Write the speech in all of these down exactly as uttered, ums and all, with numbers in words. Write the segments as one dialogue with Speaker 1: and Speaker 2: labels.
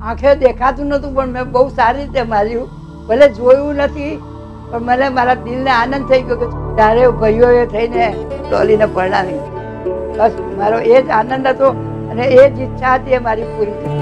Speaker 1: આંખે દેખાતું નહોતું પણ મેં બહુ સારી રીતે માર્યું. ભલે જોયું નથી પણ મને મારા દિલને આનંદ થઈ ગયો કે ત્યારે ભાઈઓએ થઈને ડોલીને પરણાવી. બસ મારો એ જ આનંદ હતો અને એ જ ઈચ્છા હતી એ મારી પૂરી થઈ.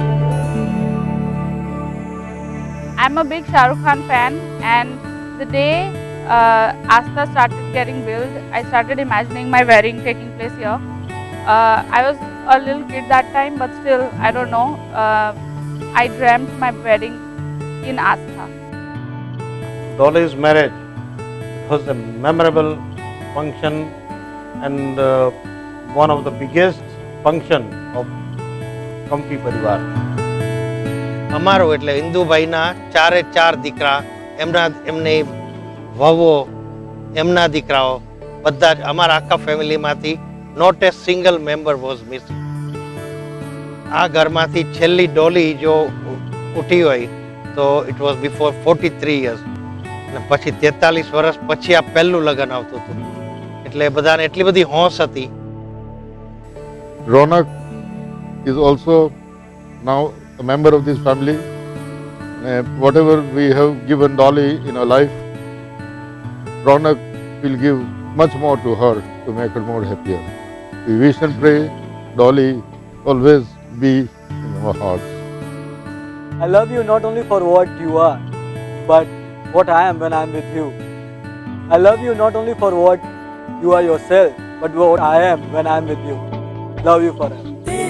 Speaker 2: I'm a big Shah Rukh Khan fan, and the day uh, Astha started getting built, I started imagining my wedding taking place here. Uh, I was a little kid that time, but still, I don't know, uh, I dreamt my wedding in Astha.
Speaker 3: Dolly's marriage was a memorable function and uh, one of the biggest function of Kampi Parivar.
Speaker 4: અમારો એટલે ઇન્દુભાઈના ચારે ચાર દીકરા, એમના એમની વહુઓ, એમના દીકરાઓ બધા જ અમારા આખા ફેમિલીમાંથી not a single member was missing. આ ઘરમાંથી છેલ્લી ડોલી જો ઉઠી હોય તો it was before forty three years અને પછી તેતાલીસ વર્ષ પછી આ પહેલું લગ્ન આવતું હતું એટલે બધાને એટલી બધી હોશ હતી.
Speaker 5: Ronak is also now a member of this family. Uh, whatever we have given Dolly in her life, Ronak will give much more to her to make her more happier. We wish and pray Dolly always be in our hearts.
Speaker 6: I love you not only for what you are, but what I am when I am with you. I love you not only for what you are yourself, but what I am when I am with you. Love you forever.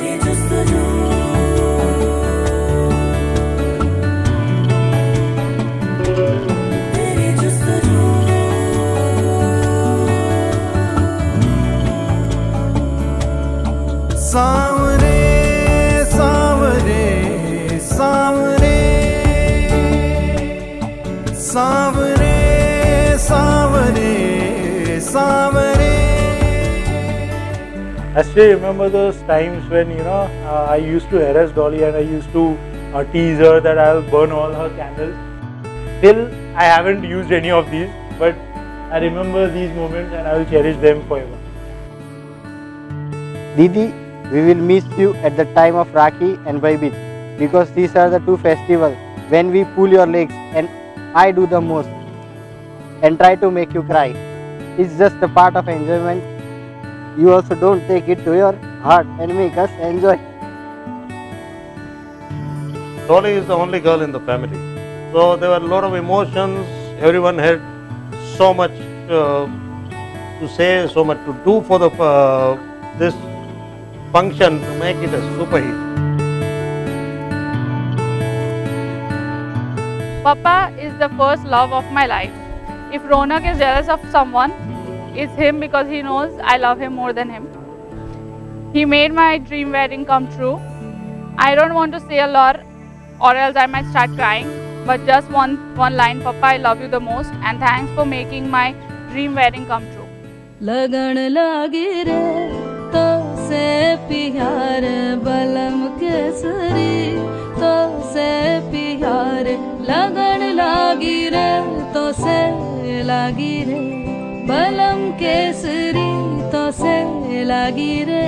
Speaker 7: सावरे सावरे सावरे सावरे सावरे सावरे.
Speaker 8: I still remember those times when, you know, uh, I used to harass Dolly and I used to uh, tease her that I'll burn all her candles. Still, I haven't used any of these, but I remember these moments and I will cherish them forever.
Speaker 6: Didi, we will miss you at the time of Rakhi and Bhai Beej, because these are the two festivals when we pull your legs and I do the most and try to make you cry. It's just a part of enjoyment. You also don't take it to your heart and make us enjoy.
Speaker 3: Dolly is the only girl in the family. So there were a lot of emotions. Everyone had so much uh, to say, so much to do for the uh, this function to make it a super hit.
Speaker 2: Papa is the first love of my life. If Ronak is jealous of someone, it's him because he knows I love him more than him. He made my dream wedding come true. I don't want to say a lot or else I might start crying, but just one, one line, Papa, I love you the most and thanks for making my dream wedding come true.
Speaker 9: लगन लागी रे तो से प्यार बलम केसरी तो से प्यार लगन लागी रे तो से लागी रे बलम केसरी तो से लागी रे.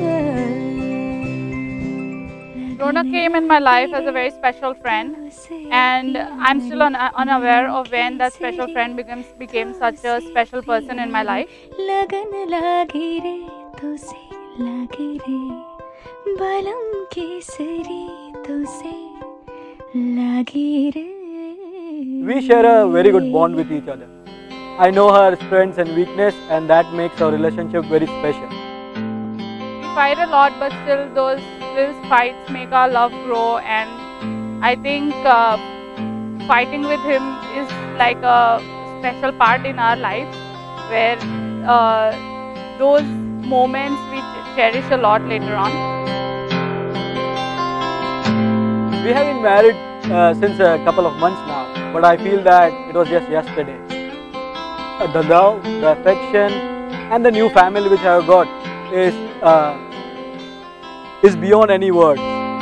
Speaker 2: Ronak came in my life as a very special friend, and I'm still un unaware of when that special friend becomes became such a special person in my life.
Speaker 9: लगन लागी रे तो से लागी रे बलम केसरी तो से लागी रे.
Speaker 6: We share a very good bond with each other. I know her strengths and weakness, and that makes our relationship very special.
Speaker 2: We fight a lot, but still those little fights make our love grow, and I think uh, fighting with him is like a special part in our life where uh, those moments we cherish a lot later on.
Speaker 6: We have been married uh, since a couple of months now, but I feel that it was just yesterday. Uh, the love, the affection and the new family which I have got is, uh, is beyond any words.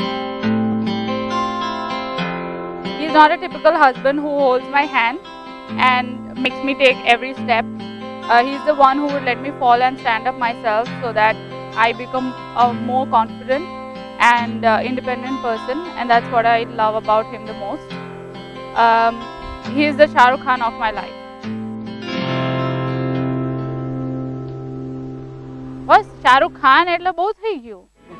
Speaker 2: He's not a typical husband who holds my hand and makes me take every step. Uh, he's the one who would let me fall and stand up myself so that I become uh, more confident. and uh, independent person, and that's what I love about him the most. Um, he is the Shah Rukh Khan of my life. Bus Shah Rukh Khan એટલે બહુ થઈ ગયું.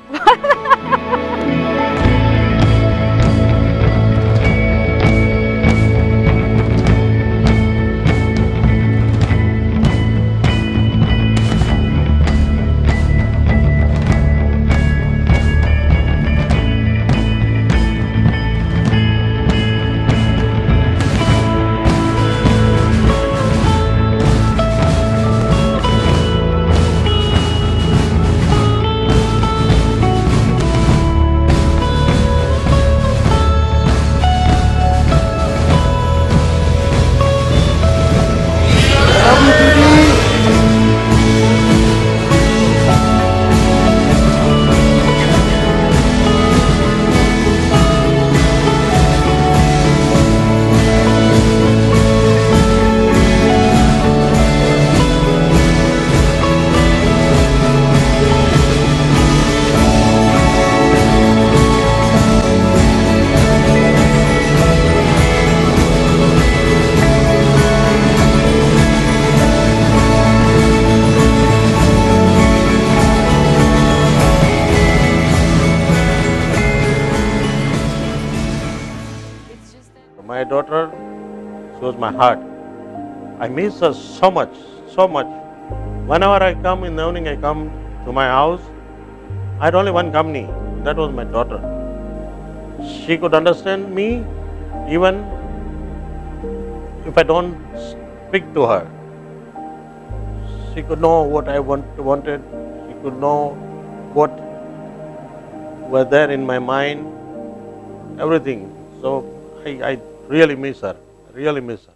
Speaker 3: My daughter, she was my heart. I miss her so much, so much. Whenever I come in the evening, I come to my house. I had only one company, that was my daughter. She could understand me even if I don't speak to her. She could know what I want, wanted, she could know what were there in my mind, everything. So I, I really miss her, really miss her.